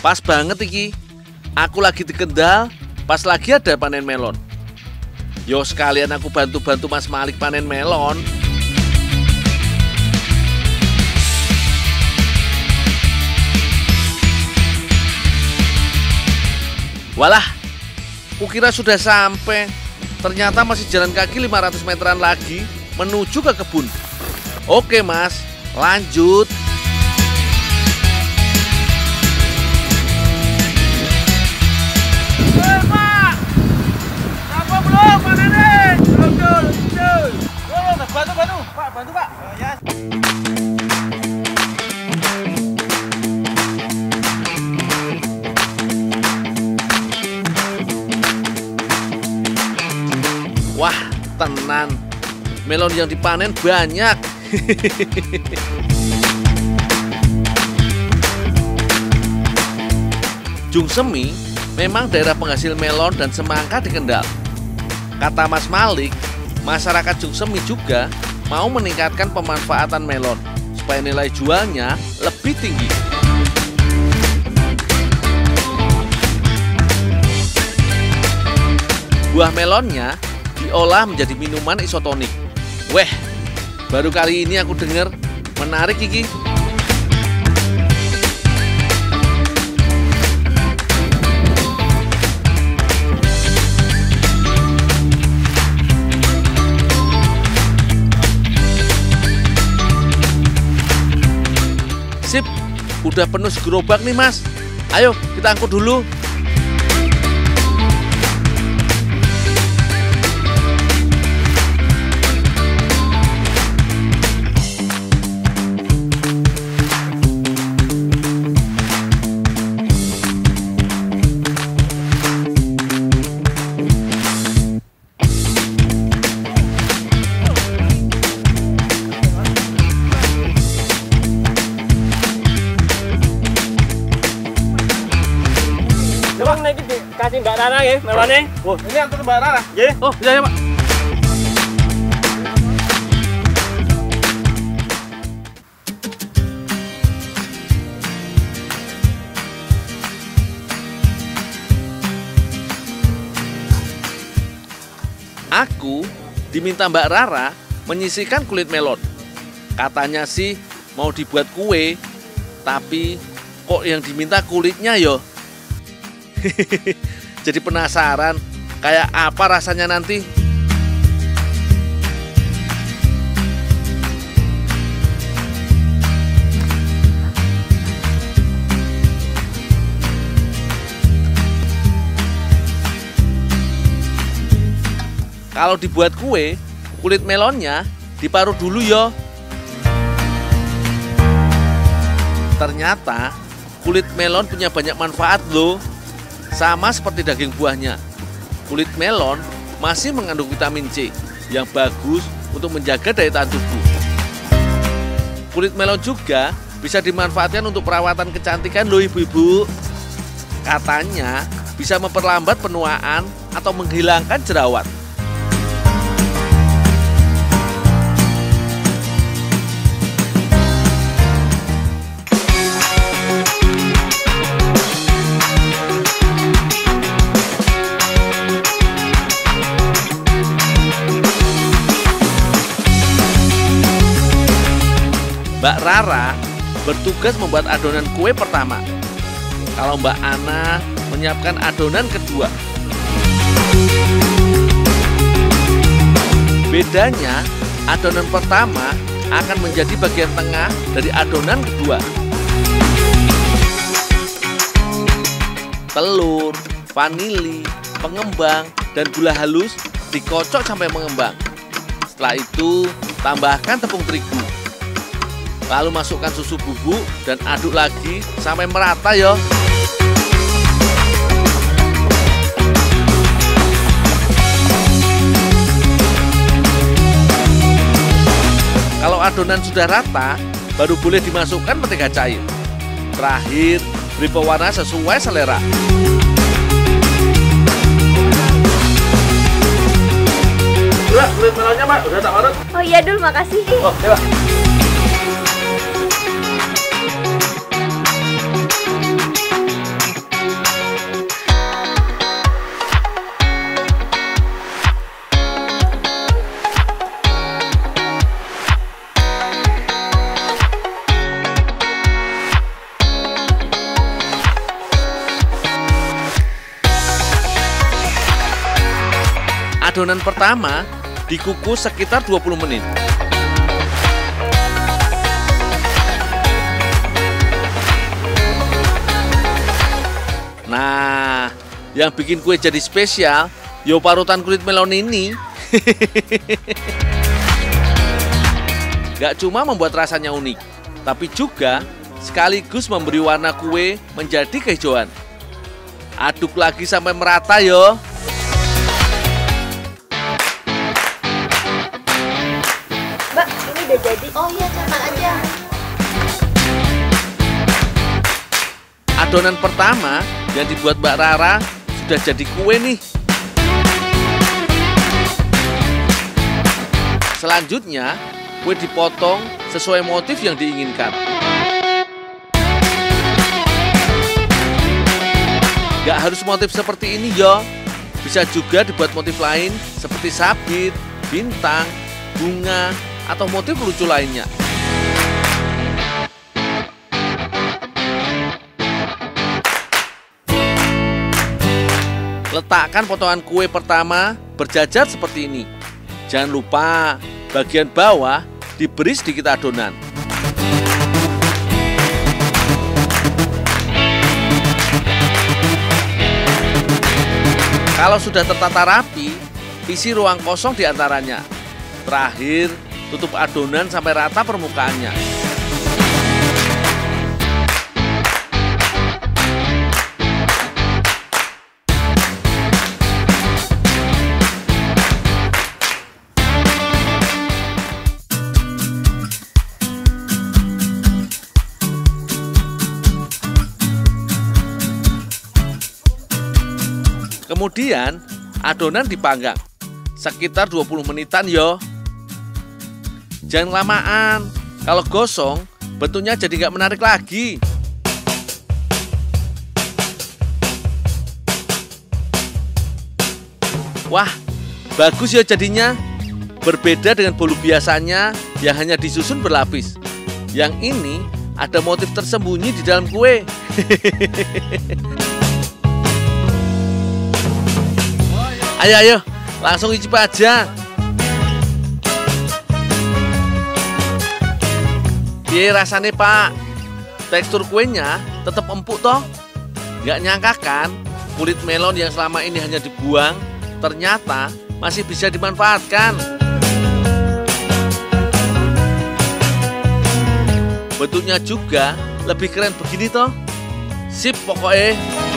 Pas banget iki. Aku lagi di Kendal, pas lagi ada panen melon. Yo sekalian aku bantu-bantu Mas Malik panen melon. Walah, kukira sudah sampai. Ternyata masih jalan kaki 500 meteran lagi menuju ke kebun. Oke Mas, lanjut. Pak, apa belum panen? Belum. Bantu. Pak, bantu Pak. Ya. Wah, tenan. Melon yang dipanen banyak. Jungsemi memang daerah penghasil melon dan semangka di Kendal. Kata Mas Malik, masyarakat Jungsemi juga mau meningkatkan pemanfaatan melon supaya nilai jualnya lebih tinggi. Buah melonnya diolah menjadi minuman isotonik. Weh, baru kali ini aku dengar, menarik iki. Sip, udah penuh segerobak nih Mas. Ayo kita angkut dulu. Bang, naik kasih Mbak Rara ya, melonnya. Oh, Ini antar Mbak Rara. Ya. oh iya Pak. Aku diminta Mbak Rara menyisihkan kulit melon. Katanya sih mau dibuat kue, tapi kok yang diminta kulitnya yo? Jadi penasaran kayak apa rasanya nanti. Kalau dibuat kue, kulit melonnya diparut dulu yo. Ternyata kulit melon punya banyak manfaat loh. Sama seperti daging buahnya, kulit melon masih mengandung vitamin C yang bagus untuk menjaga daya tahan tubuh. Kulit melon juga bisa dimanfaatkan untuk perawatan kecantikan loh ibu-ibu. Katanya bisa memperlambat penuaan atau menghilangkan jerawat. Mbak Rara bertugas membuat adonan kue pertama. Kalau Mbak Ana menyiapkan adonan kedua. Bedanya, adonan pertama akan menjadi bagian tengah dari adonan kedua. Telur, vanili, pengembang, dan gula halus dikocok sampai mengembang. Setelah itu, tambahkan tepung terigu. Lalu masukkan susu bubuk dan aduk lagi sampai merata ya. Kalau adonan sudah rata, baru boleh dimasukkan mentega cair. Terakhir, beri pewarna sesuai selera. Mbak, kulit melonnya Mbak, udah tak parut? Oh iya Dul, makasih. Oh, ya Mbak. Adonan pertama dikukus sekitar 20 menit. Nah, yang bikin kue jadi spesial, yo parutan kulit melon ini. Gak cuma membuat rasanya unik, tapi juga sekaligus memberi warna kue menjadi kehijauan. Aduk lagi sampai merata yo. Mbak, ini udah jadi. Oh iya, cepat aja. Adonan pertama yang dibuat Mbak Rara sudah jadi kue nih. Selanjutnya, kue dipotong sesuai motif yang diinginkan. Gak harus motif seperti ini yo. Bisa juga dibuat motif lain seperti sabit, bintang, bunga, atau motif lucu lainnya. Letakkan potongan kue pertama berjajar seperti ini. Jangan lupa bagian bawah diberi sedikit adonan. Kalau sudah tertata rapi, isi ruang kosong di antaranya. Terakhir, tutup adonan sampai rata permukaannya. Kemudian adonan dipanggang sekitar 20 menitan yo. Jangan lamaan, kalau gosong bentuknya jadi nggak menarik lagi. Wah, bagus ya jadinya. Berbeda dengan bolu biasanya yang hanya disusun berlapis. Yang ini ada motif tersembunyi di dalam kue. Ayo, langsung icip aja. Piye rasanya Pak? Tekstur kuenya tetap empuk toh? Nggak nyangka kan, kulit melon yang selama ini hanya dibuang, ternyata masih bisa dimanfaatkan. Bentuknya juga lebih keren begini toh. Sip pokoknya.